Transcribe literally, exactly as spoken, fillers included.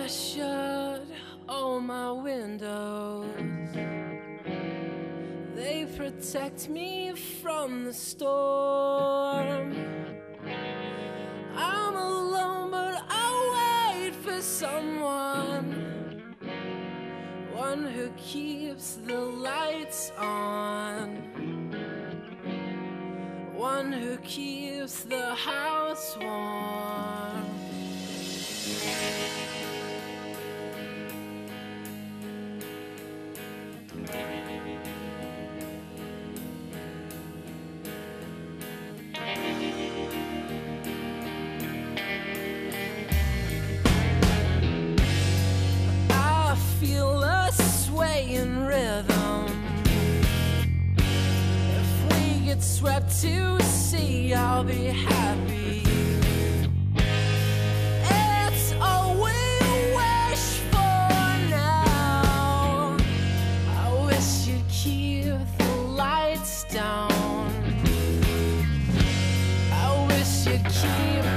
I shut all my windows. They protect me from the storm. I'm alone, but I wait for someone, one who keeps the lights on, one who keeps the house warm. I feel a swaying rhythm. If we get swept to sea, I'll be happy. It's all we wish for now. I wish you'd keep the lights down. I wish you'd keep